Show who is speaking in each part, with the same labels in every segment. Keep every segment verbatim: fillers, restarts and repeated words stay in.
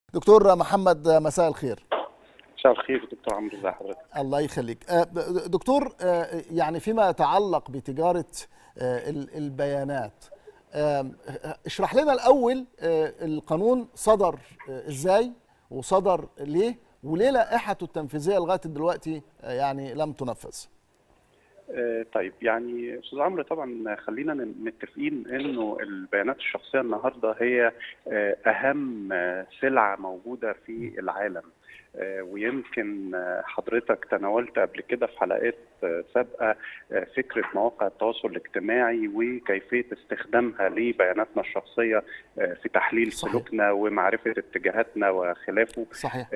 Speaker 1: دكتور محمد، مساء الخير.
Speaker 2: مساء الخير دكتور عمرو، ازي حضرتك؟
Speaker 1: الله يخليك. دكتور، يعني فيما يتعلق بتجارة البيانات، اشرح لنا الأول القانون صدر ازاي وصدر ليه وليه لائحته التنفيذية لغاية دلوقتي يعني لم تنفذ؟
Speaker 2: طيب، يعني استاذ عمرو، طبعا خلينا متفقين انه البيانات الشخصيه النهارده هي اهم سلعه موجوده في العالم، ويمكن حضرتك تناولت قبل كده في حلقات سابقه فكره مواقع التواصل الاجتماعي وكيفيه استخدامها لبياناتنا الشخصيه في تحليل صحيح. سلوكنا ومعرفه اتجاهاتنا وخلافه.
Speaker 1: صحيح.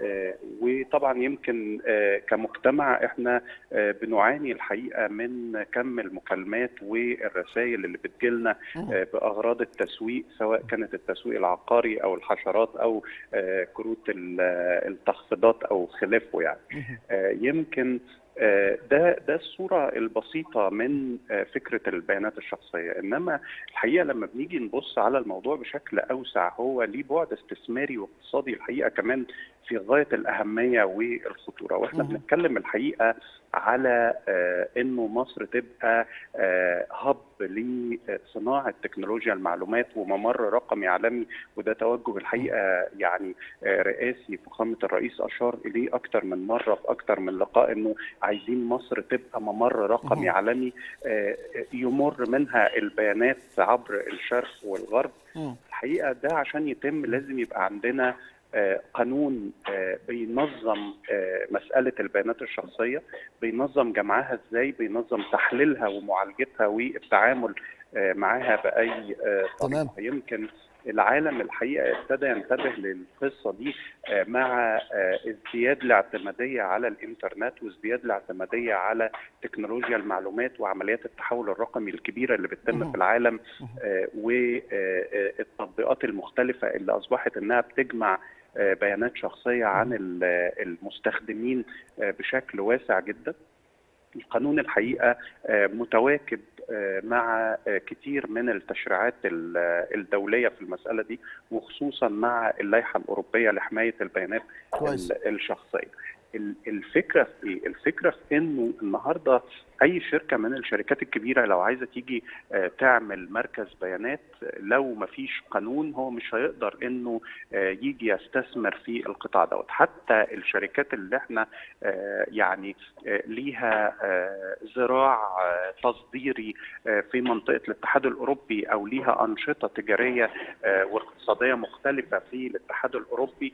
Speaker 2: وطبعا يمكن كمجتمع احنا بنعاني الحقيقه من كم المكالمات والرسائل اللي بتجيلنا باغراض التسويق، سواء كانت التسويق العقاري او الحشرات او كروت التخفيضات او خلافه. يعني يمكن ده ده الصوره البسيطه من فكره البيانات الشخصيه، انما الحقيقه لما بنيجي نبص على الموضوع بشكل اوسع هو ليه بعد استثماري واقتصادي الحقيقه كمان في غايه الاهميه والخطوره. واحنا بنتكلم الحقيقه على انه مصر تبقى هب لصناعه تكنولوجيا المعلومات وممر رقمي عالمي، وده توجه الحقيقه يعني رئاسي فخامه الرئيس اشار اليه اكثر من مره في اكثر من لقاء، انه عايزين مصر تبقى ممر رقمي عالمي يمر منها البيانات عبر الشرق والغرب. الحقيقه ده عشان يتم لازم يبقى عندنا قانون بينظم مسألة البيانات الشخصية، بينظم جمعها ازاي، بينظم تحليلها ومعالجتها والتعامل معها بأي طريقة. يمكن العالم الحقيقة ابتدى ينتبه للقصة دي مع ازدياد الاعتمادية على الانترنت وازدياد الاعتمادية على تكنولوجيا المعلومات وعمليات التحول الرقمي الكبيرة اللي بتتم في العالم، والتطبيقات المختلفة اللي أصبحت أنها بتجمع بيانات شخصية عن المستخدمين بشكل واسع جدا. القانون الحقيقة متواكب مع كتير من التشريعات الدولية في المسألة دي، وخصوصا مع اللائحة الأوروبية لحماية البيانات كويس. الشخصية. الفكرة في إيه؟ الفكرة في إنه النهاردة أي شركة من الشركات الكبيرة لو عايزة تيجي تعمل مركز بيانات، لو ما فيش قانون هو مش هيقدر إنه يجي يستثمر في القطاع دوت. حتى الشركات اللي احنا يعني ليها ذراع تصديري في منطقة الاتحاد الأوروبي أو ليها أنشطة تجارية واقتصادية مختلفة في الاتحاد الأوروبي،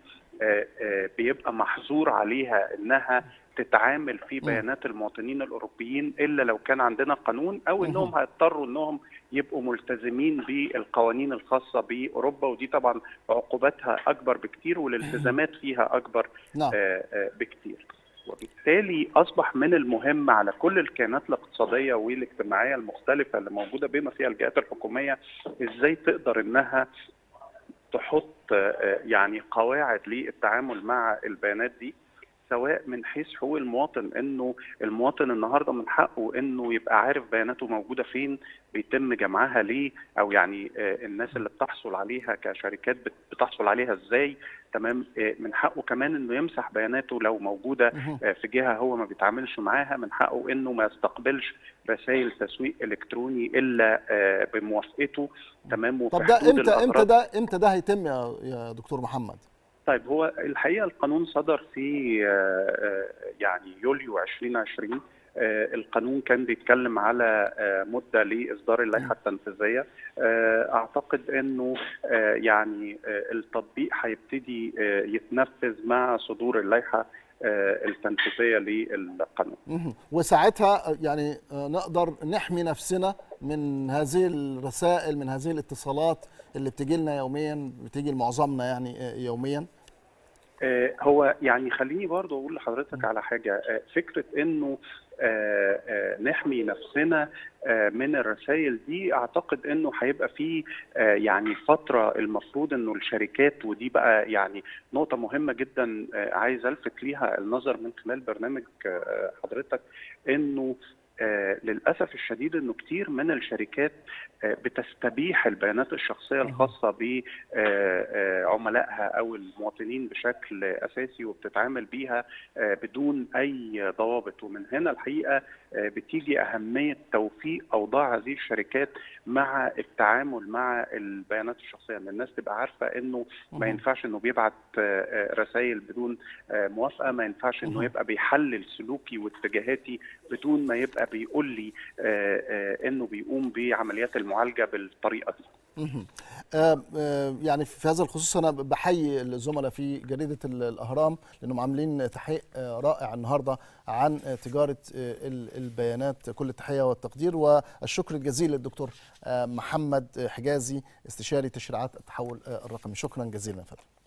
Speaker 2: بيبقى محظور عليها انها تتعامل في بيانات المواطنين الاوروبيين الا لو كان عندنا قانون، او انهم هيضطروا انهم يبقوا ملتزمين بالقوانين الخاصه باوروبا، ودي طبعا عقوباتها اكبر بكتير والالتزامات فيها اكبر بكتير. وبالتالي اصبح من المهم على كل الكيانات الاقتصاديه والاجتماعيه المختلفه اللي موجوده بما فيها الجهات الحكوميه ازاي تقدر انها تحط يعني قواعد للتعامل مع البيانات دي، سواء من حيث حقوق المواطن، انه المواطن النهارده من حقه انه يبقى عارف بياناته موجوده فين، بيتم جمعها ليه، او يعني الناس اللي بتحصل عليها كشركات بتحصل عليها ازاي، تمام. من حقه كمان انه يمسح بياناته لو موجوده في جهه هو ما بيتعاملش معاها، من حقه انه ما يستقبلش رسائل تسويق الكتروني الا بموافقته، تمام.
Speaker 1: طب ده امتى امتى ده امتى ده هيتم يا يا دكتور محمد؟
Speaker 2: طيب، هو الحقيقه القانون صدر في يعني يوليو ألفين وعشرين. القانون كان بيتكلم على مده لاصدار اللائحه التنفيذيه. اعتقد انه يعني التطبيق هيبتدي يتنفذ مع صدور اللائحه التنفيذيه للقانون.
Speaker 1: وساعتها يعني نقدر نحمي نفسنا من هذه الرسائل، من هذه الاتصالات اللي بتيجي لنا يوميا، بتيجي لمعظمنا يعني يوميا.
Speaker 2: هو يعني خليني برضه اقول لحضرتك على حاجه، فكره انه نحمي نفسنا من الرسائل دي، اعتقد انه هيبقى في يعني فتره المفروض انه الشركات، ودي بقى يعني نقطه مهمه جدا عايز الفت ليها النظر من خلال برنامج حضرتك، انه آه للأسف الشديد أنه كتير من الشركات آه بتستبيح البيانات الشخصية الخاصة بعملائها أو المواطنين بشكل أساسي، وبتتعامل بيها آه بدون أي ضوابط. ومن هنا الحقيقة آه بتيجي أهمية توفيق أوضاع هذه الشركات مع التعامل مع البيانات الشخصية، ان الناس تبقى عارفة أنه ما ينفعش أنه بيبعت آه رسائل بدون آه موافقة، ما ينفعش أنه يبقى بيحلل سلوكي واتجاهاتي بدون ما يبقى بيقول لي آه آه انه بيقوم بعمليات المعالجه بالطريقه دي.
Speaker 1: آه آه يعني في هذا الخصوص انا بحيي الزملاء في جريده الاهرام لانهم عاملين تحقيق آه رائع النهارده عن آه تجاره آه البيانات. كل التحيه والتقدير والشكر الجزيل للدكتور آه محمد حجازي، استشاري تشريعات التحول آه الرقمي. شكرا جزيلا يا فندم.